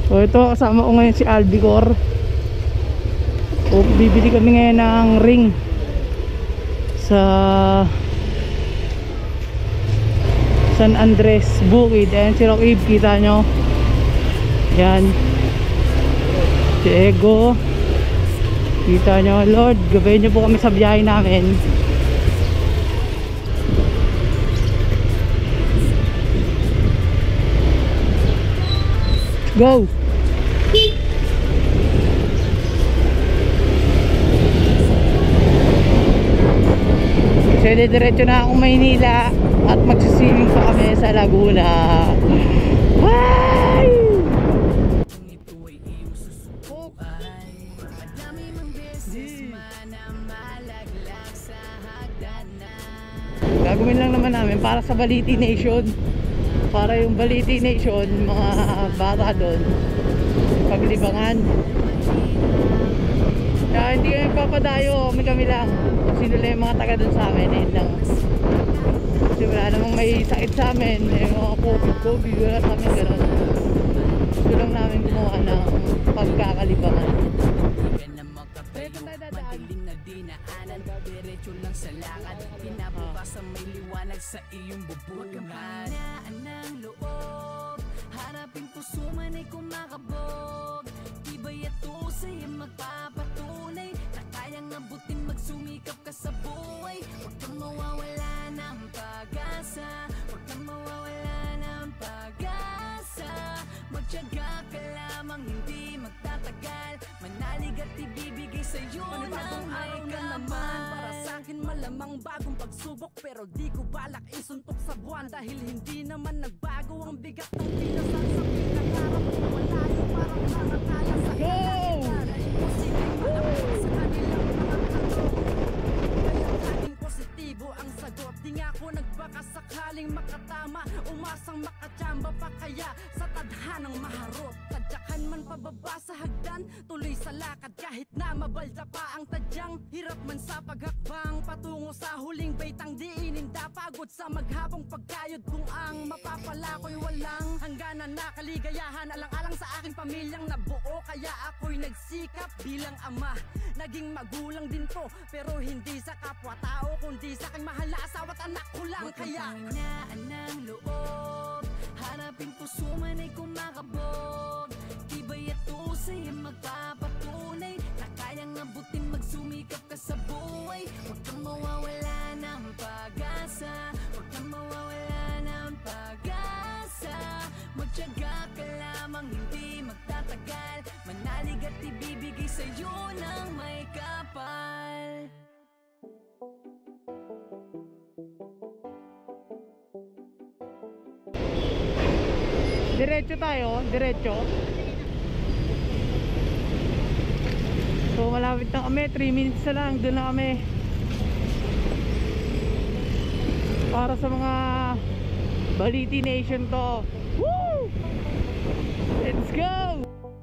So ito, kasama ko ngayon si Albicor. So bibili kami ngayon ng ring sa San Andres Bukid. Ayan si Rock Eve, kita nyo. Yan si Ego, kita nyo. Lord, gabayin nyo po kami sa biyahe namin. Go! So diretso na akong Maynila at magsiswimming pa kami sa Laguna. Ay! Gagawin lang naman namin para sa Baliti Nation. Para yung Baliti Nation, mga bata doon paglibangan. Kaya hindi kami papadayo, kami lang. Sino lang yung mga taga doon sa amin, yun lang. Kasi wala namang may sakit sa amin, yung mga COVID, wala sa amin gano'n. Gusto lang namin gumawa ng pagkakalibangan. Madaling na dinaanan, diretso lang sa lakad. Pinabukasan may liwanag sa iyong bubungan. Kapahinaan ng loob, harapin puso man ay kumakabog. Tibay at tusay ay magpapatunay na kayang abutin, magsumikap ka sa buhay. Huwag kang mawawala ng pag-asa, huwag kang mawawala ng pag-asa. Magtiyaga ka lamang, hindi magtatagal. Manalig at ibibigay sa'yo ng may kapal. Para sa'kin malamang bagong pagsubok, pero di ko balak isuntok sa buwan. Dahil hindi naman nagbago ang bigat ng pinasan sa pinangarap. Malayo parang nakakala sa kalahitan. Imposibleng malapit sa kanilang mga tanong. Kaya laging positibo ang sagot. Di nga ako nagbaka sakaling makatama, umasang makachamba pa kaya sa tadhanang maharot. Tadyakan man pababa sa hagdan, tuloy sa lakad kahit na mabalda pa ang tadyang. Hirap man sa paghakbang patungo sa huling baitang, diininda pagod sa maghabong pagkayod. Kung ang mapapala ko'y walang hangganan na kaligayahan, alang-alang sa aking pamilyang nabuo. Kaya ako'y nagsikap bilang ama, naging magulang din to, pero hindi sa kapwa-tao kundi sa aking mahal na asawa't anak ko lang. Kaya kapahinaan ng loob, harapin puso man ay kumakabog. Tibay at tusay ay magpapatunay na kayang abutin, magsumikap ka sa buhay. Huwag kang mawawala ng pag-asa, huwag kang mawawala ng pag-asa. Magtiyaga ka lamang, hindi magtatagal. Manalig at ibibigay sa'yo ng may kapal. Diretso tayo, diretso. So malapit na kami, 3 minutes na lang, doon na kami. Para sa mga Baliti Nation to. Woo! Let's go!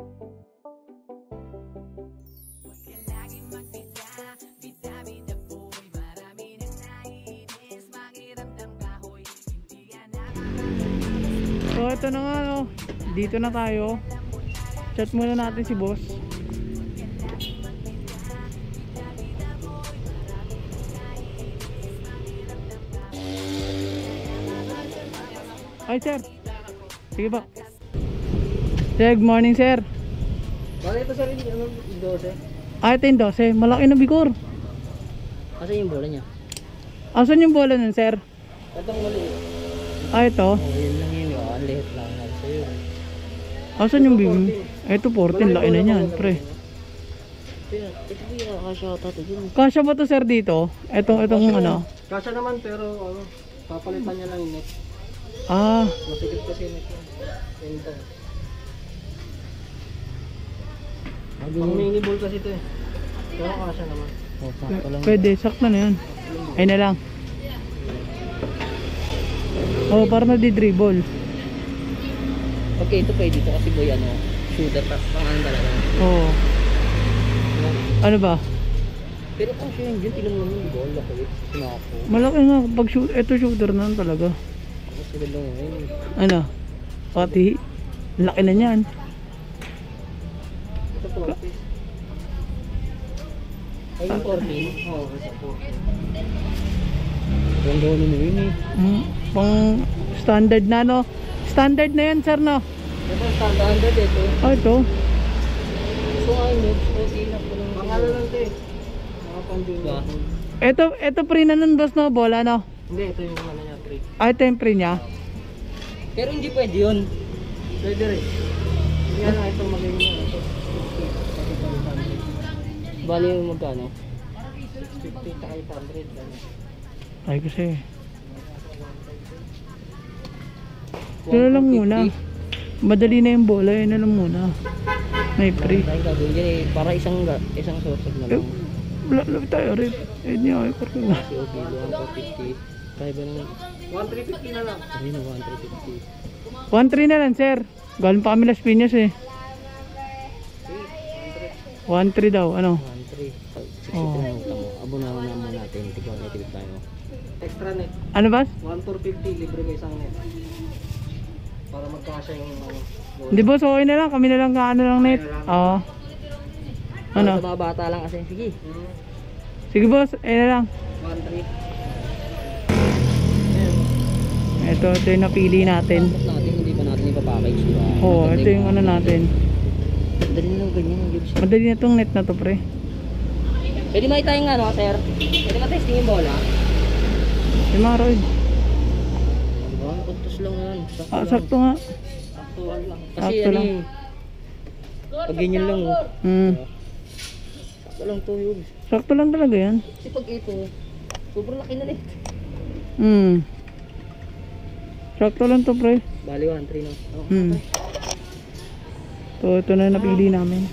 So ito na nga, no, dito na tayo. Chat muna natin si boss. Ay sir, sige ba? Sir, good morning sir. Bakit ito sir, yung 12? Ah, ito yung 12, malaki na bigor. Kasi yung bola niya? Asan yung bola nun sir? Itong maliit. Ah, ito? Oh, yun lang yun. Ang liit lang nga sa'yo. Asan yung bigor? Ito 14, laki na yan pre. Ito po yung kasya tato dyan. Kasya ba to sir dito? Itong ano? Kasya naman pero ano, papalitan niya lang yung net. Ah, Masikip kasi yung net niya. Ito. Pang mini ball kasi ito eh. Pero kasya naman. Oh, sakto lang. pwede, sakto na yan. Ay na lang. Oh, para na-dribble. Okay, ito pwede. Ito kasi boy, ano, shooter pa. Pangalan talaga. Oo. Ano ba? Pero kung siya yun dyan, tilang naman yung bola ko. Sinako. Malaki nga pag shoot, ito shooter na talaga. Ako sila lang yun. Ano? Pati laki na niyan. Ay, yung 14. Oo, sa 14. Yung gawin mo yun eh. Pang standard na, no? Standard na yan, sir, no? Ito, standard ito. Oh, ito. So ngayon yun, okay na po lang. Pangalo lang ito eh. Mga Diba? pang-junior. Ito pre na nun, boss, no? Bola, no? Hindi, ito yung ano niya, 3. Ah, ito yung pre niya. Pero hindi pwede yun. Pwede rin. Hindi nga lang ito magiging ito. Bali yung magkano? 650 taka 800. Ano. Ay, kasi. Ito lang muna. Madali na yung bola, yun na lang muna. May pre. Tayong gagawin dyan eh. Para isang sosag na lang. Lapit tayo rin. Eh, di ako ikorto na. Kasi okay, 150. Kaya ba naman? 1350 na lang. Ayun, 150. 1-3 na lang, sir. Galing pa kami Las Piñas, eh. 1-3 daw, ano? 1-3. 63 Oo. na utang mo. Abunawan na muna natin. Tigwan na tibig tayo. Extra net. Ano ba? 1450 libre ka isang net. Para magkasya yung ano. Hindi, boss, okay na lang. Kami na lang kaano lang net. Oo. Ano? Sa mga bata lang kasi. Sige. Sige, boss. Ayun na lang. 1-3. Ito yung napili natin. Tapos natin, hindi pa natin ipapackage, di ba? Oo, ito yung ano natin. Dali na lang ganyan yung gives. Madali na tong net na to, pre. Pwede makita yung ano, sir? Pwede matesting yung bola? Yung mga Roy. Diba? Puntos lang yan. Ah, sakto nga. Saktuhan lang. Kasi Sakto ano lang. eh. Pag ganyan lang, oh. Sakto lang to yun. Sakto lang talaga yan. Kasi pag ito, sobrang laki na net. Sakto lang to, pre. Bali 1-3 no? Oh, Ito na napili namin.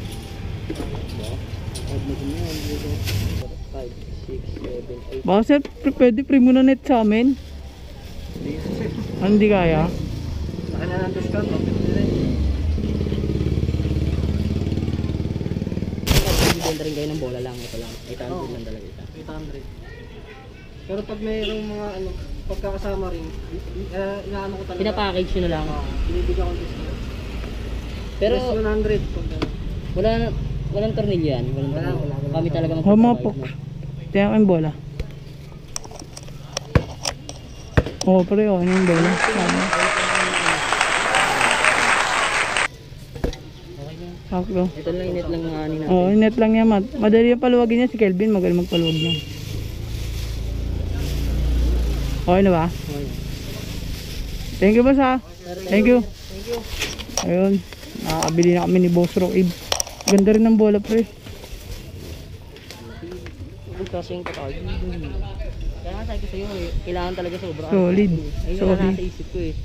5, 6, 7, 8. Baka sir, pwede pre muna net sa amin. Hindi kaya? Sa kanya ng discount, okay rin. Bibenta rin kayo ng bola lang. Ito lang. 800 lang talaga ito. 800. Pero pag mayroong mga ano, pagkakasama rin, inaano ko talaga. Pinapackage nyo na lang. Binibigyan ko ng discount. Pero Plus 100 pag ano. walang tornilyo yan. Walang tornilyo. Wala. Kami talaga Oh, mga magpaprovide pok. na. Tingnan ko yung bola. Oo, pre, oh, ano yung bola? Ano? Okay na. Sakto. Ito lang yung net lang ng ani natin. Oo, net lang yan. Madali yung paluwagin niya. Si Kelvin, magaling magpaluwag niya. Okay na ba? Okay. Thank you, boss, ha? Thank you. Thank you. Ayun, nakakabili na kami ni Boss Roib. Ganda rin ng bola, pre. Huwag kasi yung katawag. Kaya nga sabi ko sa'yo, eh, kailangan talaga sobra. Solid. Ayun Solid. na nasa isip ko eh.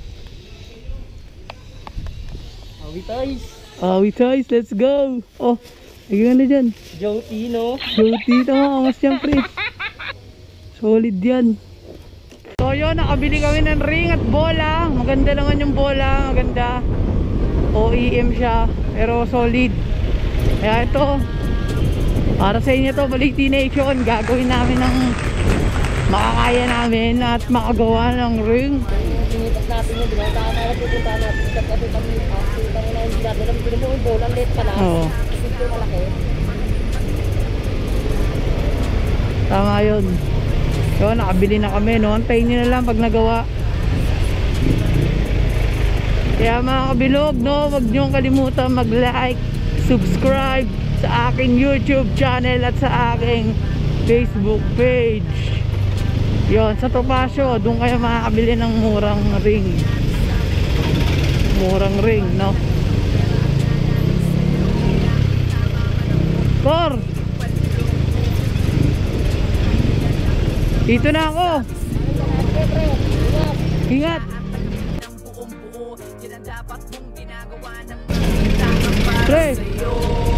Awi tayo. Guys, let's go. Oh, ayun na dyan. Joe Tino. Beauty, tama, angas yan, pre. Solid yan. So yun, nakabili kami ng ring at bola. Maganda naman yung bola, maganda. OEM siya, pero solid. Kaya ito, para sa inyo to, Baliti Nation. Gagawin namin ng makakaya namin at makagawa ng ring. Pinipas natin yun, diba? Tama na pupunta natin. Kasi kami, tama na hindi natin. Alam mo yung bola, late pala. Oo. Kasi ito malaki. Tama yun. So, nakabili na kami, no? Antayin nyo na lang pag nagawa. Kaya mga kabilog, no? Huwag nyo kalimutan mag-like, subscribe sa aking YouTube channel at sa aking Facebook page. Yon, sa Topacio, doon kayo makakabili ng murang ring. Murang ring, no? Kor! Dito na ako. Ingat. Pre.